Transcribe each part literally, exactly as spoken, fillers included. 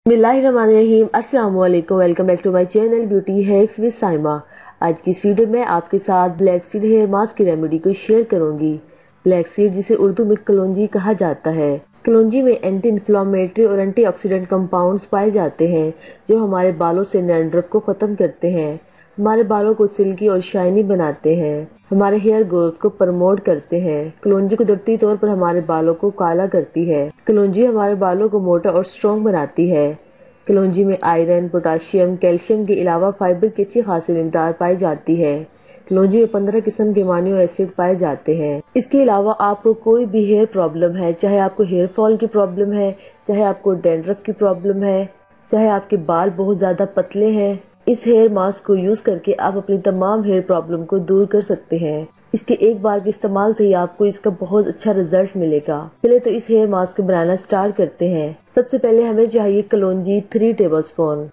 बिस्मिल्लाहिर्रहमानिर्रहीम। अस्सलाम वालेकुम। Welcome back to my channel beauty hacks with Saima. आज की इस वीडियो में आपके साथ ब्लैक सीड हेयर मास्क की रेमेडी को शेयर करूंगी। ब्लैक सीड जिसे उर्दू में कलौंजी कहा जाता है। कलौंजी में एंटी इन्फ्लेमेटरी और एंटीऑक्सीडेंट कंपाउंड्स पाए जाते हैं जो हमारे बालों से डैंड्रफ को खत्म करते हैं, हमारे बालों को सिल्की और शाइनी बनाते हैं, हमारे हेयर ग्रोथ को प्रमोट करते हैं। कलौंजी कुदरती तौर पर हमारे बालों को काला करती है। कलौंजी हमारे बालों को मोटा और स्ट्रॉन्ग बनाती है। कलौंजी में आयरन, पोटाशियम, कैल्शियम के अलावा फाइबर की अच्छी खासी मिकदार पाई जाती है। कलौंजी में पंद्रह किस्म के अमीनो एसिड पाए जाते हैं। इसके अलावा आपको कोई भी हेयर प्रॉब्लम है, चाहे आपको हेयर फॉल की प्रॉब्लम है, चाहे आपको डैंड्रफ की प्रॉब्लम है, चाहे आपके बाल बहुत ज्यादा पतले हैं, इस हेयर मास्क को यूज करके आप अपनी तमाम हेयर प्रॉब्लम को दूर कर सकते हैं। इसके एक बार के इस्तेमाल से ही आपको इसका बहुत अच्छा रिजल्ट मिलेगा। चलिए तो इस हेयर मास्क को बनाना स्टार्ट करते हैं। सबसे पहले हमें चाहिए कलौंजी थ्री टेबल स्पून।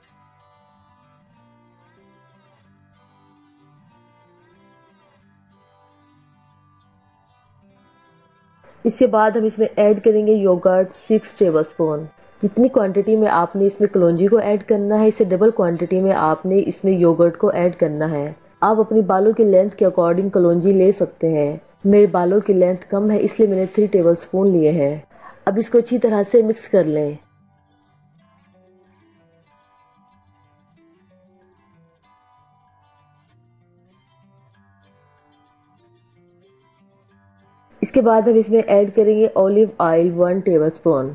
इसके बाद हम इसमें ऐड करेंगे योगर्ट सिक्स टेबल स्पून। जितनी क्वांटिटी में आपने इसमें कलौंजी को ऐड करना है, इससे डबल क्वांटिटी में आपने इसमें योगर्ट को ऐड करना है। आप अपनी बालों की लेंथ के अकॉर्डिंग कलौंजी ले सकते हैं। मेरे बालों की लेंथ कम है इसलिए मैंने थ्री टेबल स्पून लिए हैं। अब इसको अच्छी तरह से मिक्स कर लें। इसके बाद हम इसमें ऐड करेंगे olive oil one tablespoon.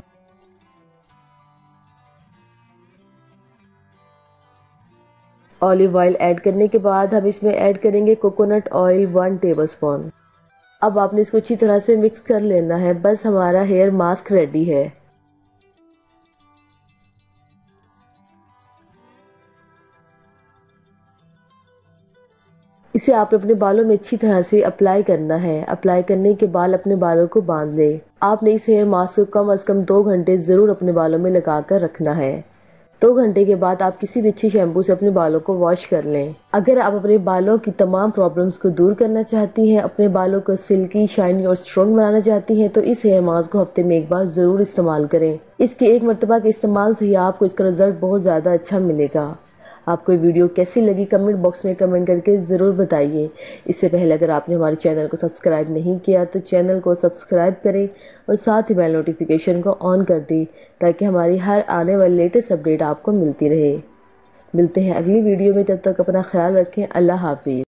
Olive oil add करने के बाद हम इसमें ऐड करेंगे coconut oil one tablespoon. अब आपने इसको अच्छी तरह से मिक्स कर लेना है। बस हमारा हेयर मास्क रेडी है। इसे आप अपने बालों में अच्छी तरह से अप्लाई करना है। अप्लाई करने के बाद अपने बालों को बांध लें। आपने इस हेयर मास्क को कम से कम दो घंटे जरूर अपने बालों में लगाकर रखना है। दो घंटे के बाद आप किसी भी अच्छी शैम्पू से अपने बालों को वॉश कर लें। अगर आप अपने बालों की तमाम प्रॉब्लम्स को दूर करना चाहती हैं, अपने बालों को सिल्की, शाइनी और स्ट्रॉन्ग बनाना चाहती हैं, तो इस हेयर मास्क को हफ्ते में एक बार जरूर इस्तेमाल करें। इसके एक मरतबा के इस्तेमाल से ही आपको इसका रिजल्ट बहुत ज्यादा अच्छा मिलेगा। आपको ये वीडियो कैसी लगी कमेंट बॉक्स में कमेंट करके ज़रूर बताइए। इससे पहले अगर आपने हमारे चैनल को सब्सक्राइब नहीं किया तो चैनल को सब्सक्राइब करें और साथ ही बेल नोटिफिकेशन को ऑन कर दें ताकि हमारी हर आने वाली लेटेस्ट अपडेट आपको मिलती रहे। मिलते हैं अगली वीडियो में, तब तक अपना ख्याल रखें। अल्लाह हाफिज़।